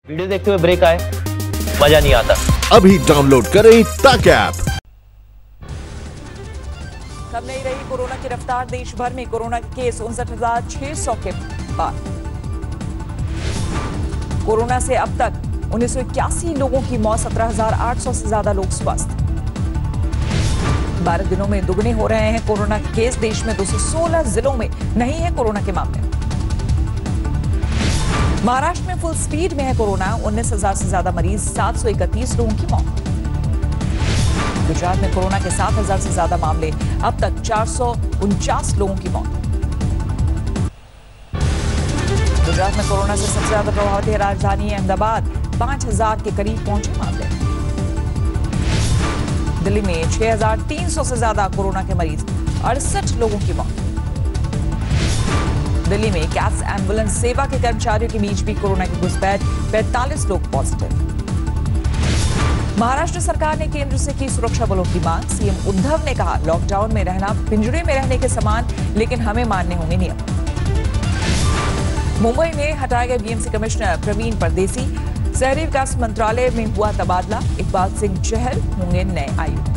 Video देखते हुए break आए, मजा नहीं आता। अभी डाउनलोड करें तक ऐप। कम नहीं रही कोरोना की रफ्तार, देश भर में कोरोना के केस 59,600 के पार। कोरोना से अब तक 1981 लोगों की मौत, 17,800 से ज्यादा लोग स्वस्थ। 12 दिनों में दुगने हो रहे हैं कोरोना के केस, देश में 216 जिलों में नहीं है कोरोना के मामले। महाराष्ट्र में फुल स्पीड में है कोरोना, 19,000 से ज्यादा मरीज, 731 लोगों की मौत। गुजरात में कोरोना के 7,000 से ज्यादा मामले, अब तक 449 लोगों की मौत। गुजरात में कोरोना से सबसे ज्यादा प्रभावित है राजधानी अहमदाबाद, 5,000 के करीब पहुंचे मामले। दिल्ली में 6,300 से ज्यादा कोरोना के मरीज, 68 लोगों की मौत। दिल्ली में कैट्स एम्बुलेंस सेवा के कर्मचारियों के बीच भी कोरोना की घुसपैठ, 45 लोग पॉजिटिव। महाराष्ट्र सरकार ने केंद्र से की सुरक्षा बलों की मांग, सीएम उद्धव ने कहा लॉकडाउन में रहना पिंजरे में रहने के समान, लेकिन हमें मानने होंगे नियम। मुंबई में हटाए गए बीएमसी कमिश्नर प्रवीण परदेसी, शहरी विकास मंत्रालय में हुआ तबादला, इकबाल सिंह चहल होंगे नए आयुक्त।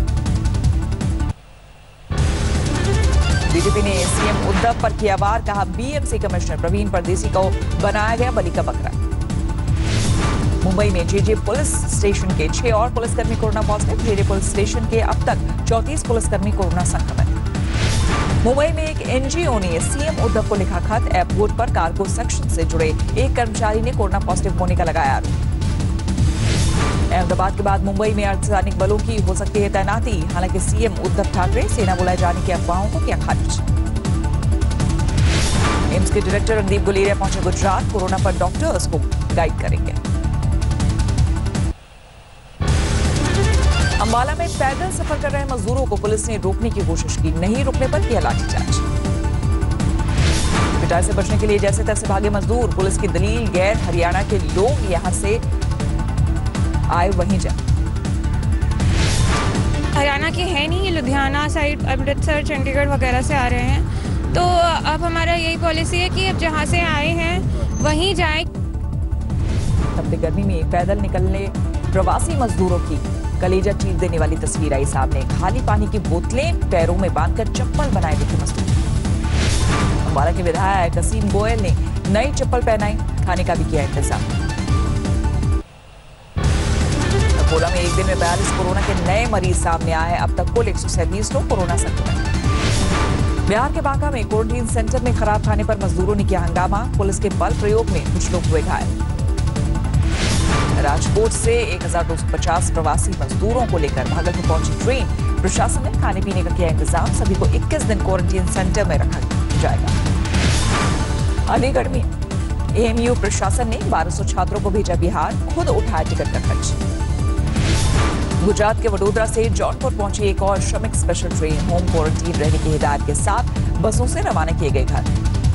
बीजेपी ने सीएम उद्धव पर किया वार, कहा बीएमसी कमिश्नर प्रवीण परदेसी को बनाया गया बलि का बकरा। मुंबई में जेजे पुलिस स्टेशन के 6 और पुलिसकर्मी corona positive, JJ police station के अब तक 34 पुलिसकर्मी कोरोना संक्रमित। मुंबई में एक एनजीओ ने सीएम उद्धव को लिखा खत, एयरपोर्ट पर कार्गो सेक्शन से जुड़े एक कर्मचारी ने कोरोना पॉजिटिव होने का लगाया आरोप। अहमदाबाद के बाद मुंबई में अर्धसैनिक बलों की हो सकती है तैनाती, हालांकि सीएम उद्धव ठाकरे सेना बुलाए जाने की अफवाहों को किया खारिज। एम्स के डायरेक्टर रणदीप गुलेरिया पहुंचे गुजरात, कोरोना पर डॉक्टर्स को गाइड करेंगे। अंबाला में पैदल सफर कर रहे मजदूरों को पुलिस ने रोकने की कोशिश की, नहीं रुकने पर किया लाठीचार्ज। पिटाई से बचने के लिए जैसे तैसे भागे मजदूर, पुलिस की दलील गैर हरियाणा के लोग यहां से आए वहीं जा। हरियाणा के है नहीं, ये लुधियाना साइड, अमृतसर, चंडीगढ़ वगैरह से आ रहे हैं। तो अब हमारा यही पॉलिसी है कि अब जहां से आए हैं वहीं जाएं। तब गर्मी में पैदल निकलने प्रवासी मजदूरों की कलेजा चीर देने वाली तस्वीर आई सामने, खाली पानी की बोतलें पैरों में बांधकर चप्पल बनाए दिखे मजदूर। अंबाला के विधायक असीम गोयल ने नई चप्पल पहनाई, खाने का भी किया इंतजाम। अकोला में एक दिन में 42 कोरोना के नए मरीज सामने आए, अब तक कुल 137 लोग कोरोना संक्रमित। बिहार के बांका में क्वारंटीन सेंटर में खराब खाने पर मजदूरों ने किया हंगामा, पुलिस के बल प्रयोग में कुछ लोग हुए घायल। राजकोट से 1,250 प्रवासी मजदूरों को लेकर भागलपुर पहुंची ट्रेन, प्रशासन ने खाने पीने का किया इंतजाम, सभी को 21 दिन क्वारंटीन सेंटर में रखा जाएगा। अलीगढ़ में एएमयू प्रशासन ने 1200 छात्रों को भेजा बिहार, खुद उठाया टिकट का खर्च। गुजरात के वडोदरा से जौनपुर पहुंची एक और श्रमिक स्पेशल ट्रेन, होम क्वारंटीन रहने की हिदायत के साथ बसों से रवाना किए गए घर।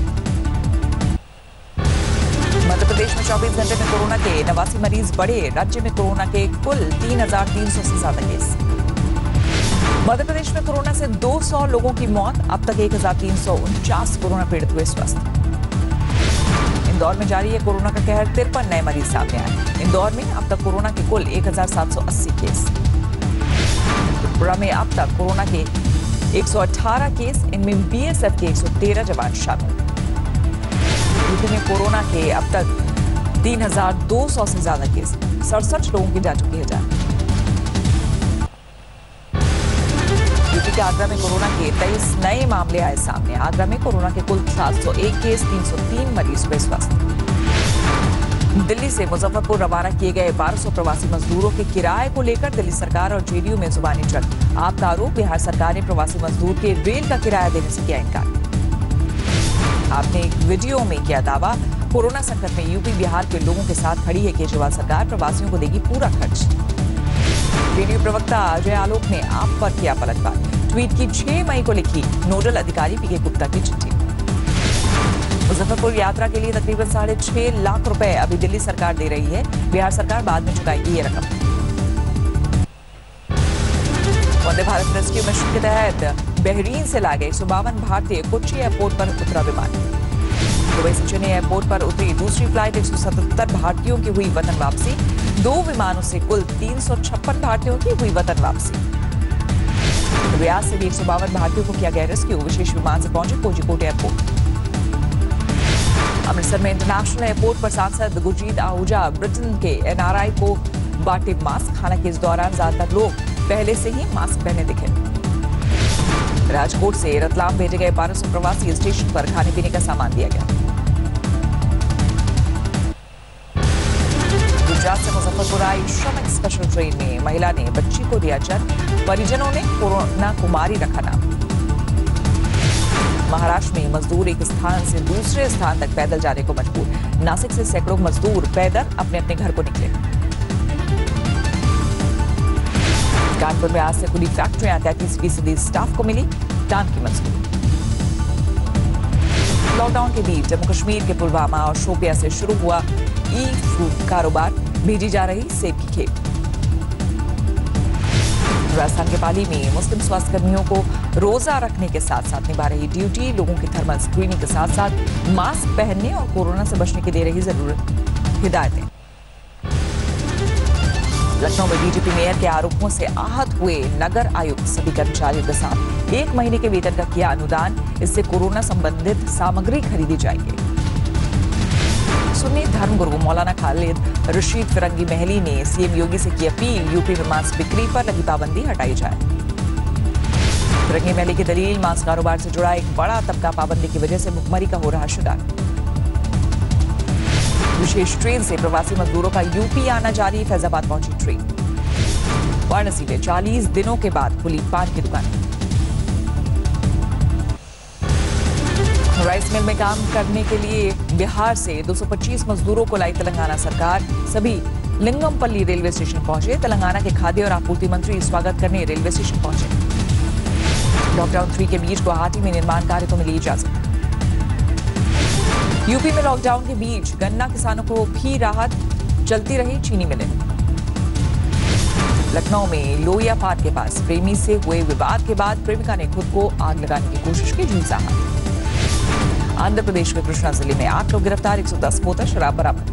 मध्य प्रदेश में 24 घंटे में कोरोना के 89 मरीज बढ़े, राज्य में कोरोना के कुल 3,300 से ज्यादा केस। मध्य प्रदेश में कोरोना से 200 लोगों की मौत, अब तक 1,349 कोरोना पीड़ित हुए स्वस्थ। इंदौर में जारी है कोरोना का कहर, 53 नए मरीज सामने आए। इंदौर में अब तक कोरोना के कुल 1,780 केस। त्रिपुरा में अब तक कोरोना के 118 केस, इनमें बीएसएफ के 113 जवान शामिल। यूपी में कोरोना के अब तक 3,200 से ज्यादा केस, 67 लोगों की जा चुकी है जान। यूपी के आगरा में कोरोना के 23 नए मामले आए सामने, आगरा में कोरोना के कुल 701 केस, 303 मरीज हुए स्वस्थ। दिल्ली से मुजफ्फरपुर रवाना किए गए 1200 प्रवासी मजदूरों के किराए को लेकर दिल्ली सरकार और जेडीयू में जुबानी जंग। आपका आरोप, बिहार सरकार ने प्रवासी मजदूर के रेल का किराया देने से किया इनकार। आपने एक वीडियो में किया दावा, कोरोना संकट में यूपी बिहार के लोगों के साथ खड़ी है केजरीवाल सरकार, प्रवासियों को देगी पूरा खर्च। जेडीयू प्रवक्ता अजय आलोक ने आप पर किया पलटवार, ट्वीट की 6 मई को लिखी नोडल अधिकारी पीके गुप्ता की चिट्ठी। मुजफ्फरपुर यात्रा के लिए तकरीबन 6.5 लाख रुपए अभी दिल्ली सरकार दे रही है, बिहार सरकार बाद में चुकाएगी ये रकम। वंदे भारत रेस्क्यू मिशन के तहत बहरीन से लाए गए 152 भारतीय कोच्चि एयरपोर्ट पर उतरा विमान। दुबई से चेन्नई एयरपोर्ट पर उतरी दूसरी फ्लाइट 177 भारतीयों की हुई वतन वापसी। 2 विमानों से कुल 356 भारतीयों की हुई वतन वापसी। रियाद से भी 152 भारतीयों को किया गया रेस्क्यू। विशेष विमान से पहुंचे कोझिकोड एयरपोर्ट। अमृतसर में इंटरनेशनल एयरपोर्ट पर सांसद गुरजीत आहूजा ब्रिटेन के NRI को बांटे मास्क। हालांकि इस दौरान ज्यादातर लोग पहले से ही मास्क पहने दिखे। राजकोट से रतलाम भेजे गए 1200 प्रवासी स्टेशन पर खाने पीने का सामान दिया गया। गुजरात से मुजफ्फरपुर आई श्रमिक स्पेशल ट्रेन में महिला ने बच्ची को दिया जन्म। परिजनों ने कोरोना कुमारी रखा नाम। महाराष्ट्र में मजदूर एक स्थान से दूसरे स्थान तक पैदल जाने को मजबूर। नासिक से सैकड़ों मजदूर पैदल अपने अपने घर को निकले। कानपुर में आज से खुली फैक्ट्रियां। 33% स्टाफ को मिली काम की मंजूरी। लॉकडाउन के बीच जम्मू कश्मीर के पुलवामा और शोपिया से शुरू हुआ ई फूड कारोबार। भेजी जा रही सेब की खेप। राजस्थान के पाली में मुस्लिम स्वास्थ्यकर्मियों को रोजा रखने के साथ साथ निभा रही ड्यूटी। लोगों की थर्मल स्क्रीनिंग के साथ साथ मास्क पहनने और कोरोना से बचने की दे रही हिदायतें। लखनऊ में डीजीपी मेयर के आरोपों से आहत हुए नगर आयुक्त सभी कर्मचारियों के साथ 1 महीने के वेतन का किया अनुदान। इससे कोरोना संबंधित सामग्री खरीदी जाएगी। सुन्नी धर्मगुरु मौलाना खालिद रशीद फिरंगी महली ने सीएम योगी से की अपील। यूपी में मास्क बिक्री पर लगी पाबंदी हटाई जाए। फिरंगी महली की दलील मास्क कारोबार से जुड़ा एक बड़ा तबका पाबंदी की वजह से भुखमरी का हो रहा शिकार। विशेष ट्रेन से प्रवासी मजदूरों का यूपी आना जारी। फैजाबाद पहुंची ट्रेन। वाराणसी में 40 दिनों के बाद खुली पान की दुकान। राइस मिल में काम करने के लिए बिहार से 225 मजदूरों को लाई तेलंगाना सरकार। सभी लिंगमपल्ली रेलवे स्टेशन पहुंचे। तेलंगाना के खाद्य और आपूर्ति मंत्री स्वागत करने रेलवे स्टेशन पहुंचे। लॉकडाउन 3 के बीच गुवाहाटी में निर्माण कार्य को मिली इजाजत। यूपी में लॉकडाउन के बीच गन्ना किसानों को भी राहत। चलती रही चीनी मिलें। लखनऊ में लोहिया पार्क के पास प्रेमी से हुए विवाद के बाद प्रेमिका ने खुद को आग लगाने की कोशिश की। झुलसा हाथ। आंध्र प्रदेश के कृष्णा जिले में 8 लोग गिरफ्तार। 110 बोतल शराब बरामद।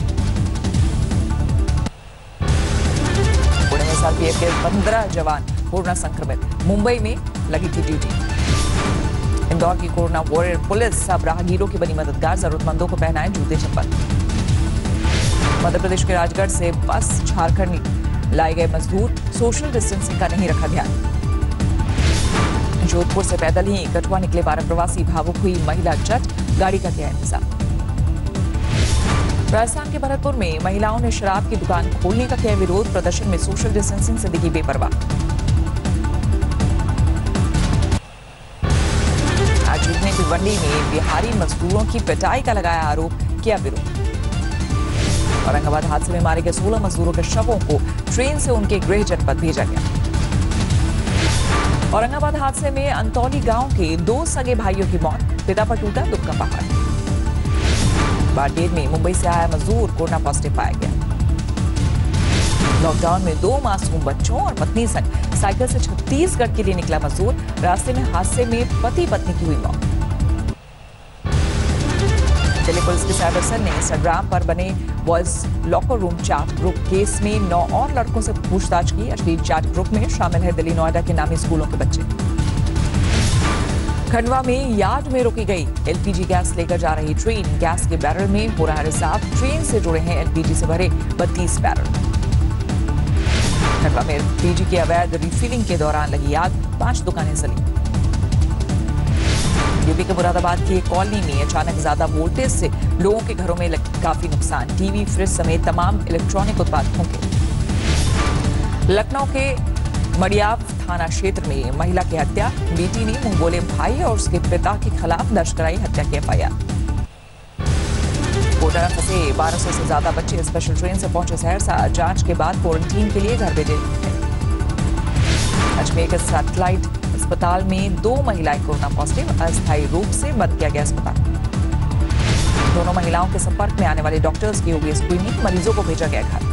पुणे में सीआरपीएफ के 15 जवान कोरोना संक्रमित। मुंबई में लगी थी ड्यूटी। इंदौर की कोरोना वॉरियर पुलिस अब राहगीरों की बनी मददगार। जरूरतमंदों को पहनाए जूते चप्पल। मध्य प्रदेश के राजगढ़ से बस झारखंड लाए गए मजदूर। सोशल डिस्टेंसिंग का नहीं रखा ध्यान। जोधपुर से पैदल ही कठुआ निकले 12 प्रवासी। भावुक हुई महिला जज। गाड़ी का किया इंतजाम। राजस्थान के भरतपुर में महिलाओं ने शराब की दुकान खोलने का किया विरोध। प्रदर्शन में सोशल डिस्टेंसिंग से दिखी बेपरवाह। भिवंडी में बिहारी मजदूरों की पिटाई का लगाया आरोप। किया विरोध। औरंगाबाद हादसे में मारे गए 16 मजदूरों के शवों को ट्रेन से उनके गृह जनपद भेजा गया। औरंगाबाद हादसे में अंतौली गांव के 2 सगे भाइयों की मौत। पिता पर टूटा दुख का पहाड़। बाड़मेर में मुंबई से आया मजदूर कोरोना पॉजिटिव पाया गया। लॉकडाउन में 2 मासूम बच्चों और पत्नी संग साइकिल से छत्तीसगढ़ के लिए निकला मजदूर। रास्ते में हादसे में पति पत्नी की हुई मौत। दिल्ली पुलिस के साइबर सेल ने इंस्टाग्राम पर बने boys locker room chat group case में 9 और लड़कों से पूछताछ की। अश्लील चैट ग्रुप में शामिल है दिल्ली नोएडा के नामी स्कूलों के बच्चे। खंडवा में यार्ड में रोकी गई एलपीजी गैस लेकर जा रही ट्रेन। गैस के बैरल में हो रहा रिसाव। ट्रेन से जुड़े हैं एलपीजी से भरे 32 बैरल। खंडवा में एलपीजी की अवैध रिफिलिंग के दौरान लगी आग। 5 दुकानें जली। यूपी के मुरादाबाद की एक कॉलोनी में अचानक ज्यादा वोल्टेज से लोगों के घरों में काफी नुकसान। टीवी, फ्रिज समेत तमाम इलेक्ट्रॉनिक उत्पाद फूंके। लखनऊ के मड़ियाव थाना क्षेत्र में महिला की हत्या। बेटी ने मुंह बोले भाई और उसके पिता के खिलाफ दर्ज कराई हत्या की एफआईआर। कोटा में फंसे 1200 से ज्यादा बच्चे स्पेशल ट्रेन से पहुंचे सहरसा। जांच के बाद क्वारंटीन के लिए घर भेजे। अजमेर के सैटेलाइट अस्पताल में 2 महिलाएं कोरोना पॉजिटिव। अस्थायी रूप से बंद किया गया अस्पताल। दोनों महिलाओं के संपर्क में आने वाले डॉक्टर्स की होगी स्क्रीनिंग। मरीजों को भेजा गया घर।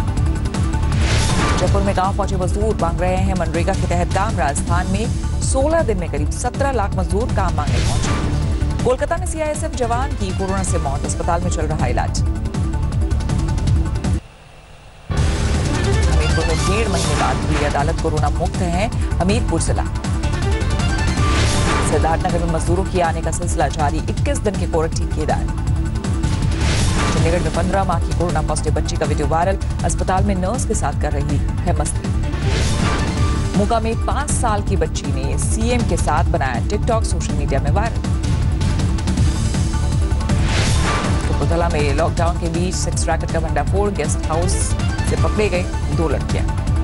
जयपुर में गांव पहुंचे मजदूर मांग रहे हैं मनरेगा के तहत काम। राजस्थान में 16 दिन में करीब 17 लाख मजदूर काम मांगने पहुंचे। कोलकाता में सीआईएसएफ जवान की कोरोना से मौत, अस्पताल में चल रहा इलाज। हमीरपुर में 1.5 महीने बाद खुली अदालत, कोरोना मुक्त है हमीरपुर जिला। सिद्धार्थनगर में मजदूरों की आने का सिलसिला जारी, 21 दिन के क्वारंटीन की हिदायत। चंडीगढ़ में 15 माह की कोरोना पॉजिटिव बच्ची का वीडियो वायरल, अस्पताल में नर्स के साथ कर रही है मस्ती। मोगा में 5 साल की बच्ची ने सीएम के साथ बनाया टिकटॉक, सोशल मीडिया में वायरल। कपूरथला में लॉकडाउन के बीच सेक्स रैकेट का भंडाफोड़, गेस्ट हाउस से पकड़े गए 2 लड़कियां।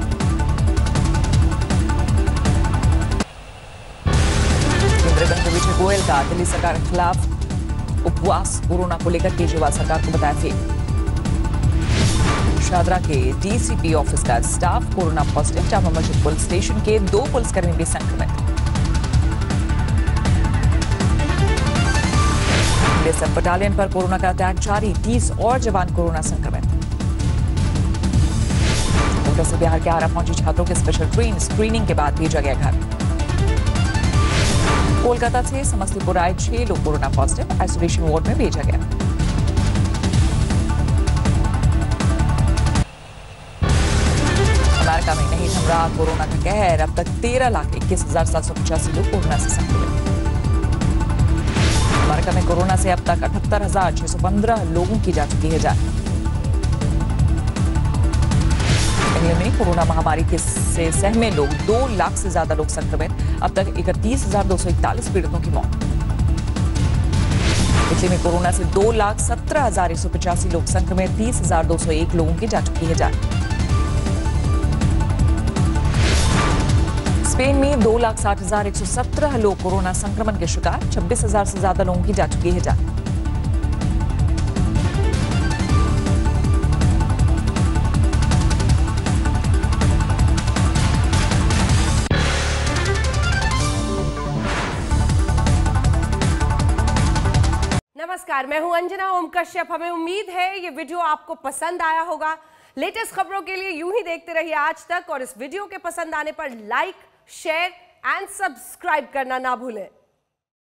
इंदिरा के विजय गोयल का दिल्ली सरकार के खिलाफ उपवास, कोरोना को लेकर केजरीवाल सरकार को बताया फेल। शादरा के डीसीपी ऑफिस का staff corona positive, Jama Masjid police station के 2 पुलिसकर्मी भी संक्रमित। बीएसएफ बटालियन पर कोरोना का अटैक जारी, 30 और जवान कोरोना संक्रमित। उत्तर से बिहार के आरा पहुंची छात्रों के स्पेशल ट्रेन, स्क्रीनिंग के बाद भेजा गया घर। कोलकाता से समस्तीपुर आए 6 लोग कोरोना पॉजिटिव, आइसोलेशन वार्ड में भेजा गया। अमेरिका में नहीं थम रहा कोरोना का कहर, अब तक 13,21,785 लोग कोरोना से संक्रमित। अमेरिका में कोरोना से अब तक 78,615 लोगों की जा चुकी है जान। इंग्लैंड में कोरोना महामारी से सहमे लोग 2 लाख से ज्यादा लोग संक्रमित, अब तक 31,241 पीड़ितों की मौत। इटली में कोरोना से 2,17,185 लोग संक्रमित, 30,201 लोगों की जा चुकी है जान। स्पेन में 2,60,117 लोग कोरोना संक्रमण के शिकार, 26,000 से ज्यादा लोगों की जा चुकी है जान। नमस्कार, मैं हूं अंजना ओम कश्यप। हमें उम्मीद है ये वीडियो आपको पसंद आया होगा। लेटेस्ट खबरों के लिए यूं ही देखते रहिए आज तक, और इस वीडियो के पसंद आने पर लाइक, शेयर एंड सब्सक्राइब करना ना भूलें।